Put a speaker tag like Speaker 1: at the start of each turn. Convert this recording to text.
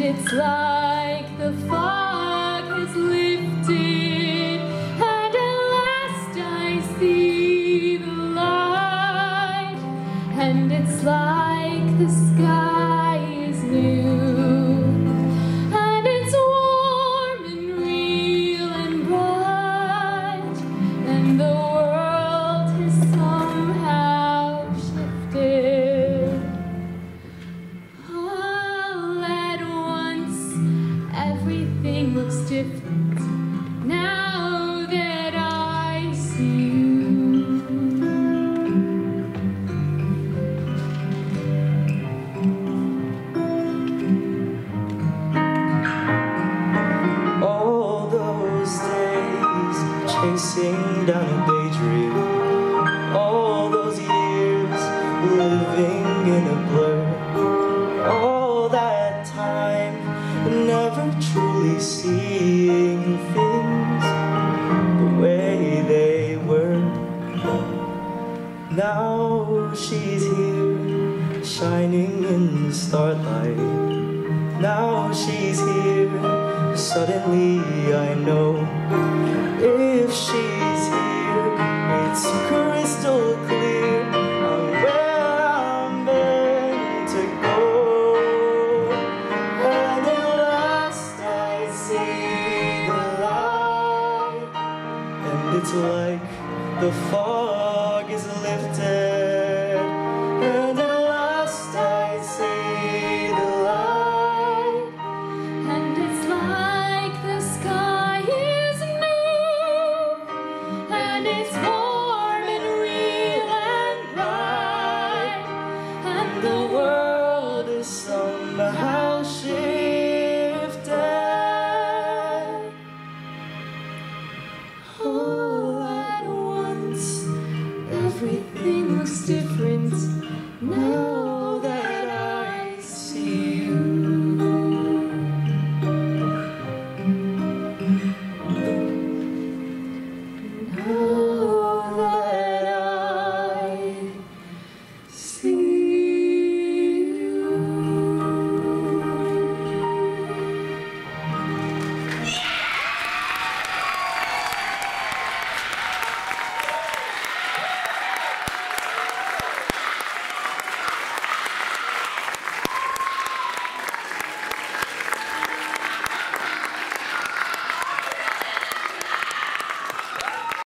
Speaker 1: it's like the fog has lifted, and at last I see the light, and it's like the sky is new, and it's warm and real and bright, and the world has somehow shifted. All at once, everything looks different now that I see you.
Speaker 2: All those days chasing down a daydream, all those years living in a blur, all that time never truly seeing things the way they were. Now she's here, shining in the starlight. Now she's here, suddenly I know. If she's here, it's crystal clear. I'm where I'm meant to go. And at last I see the light, and it's like the fall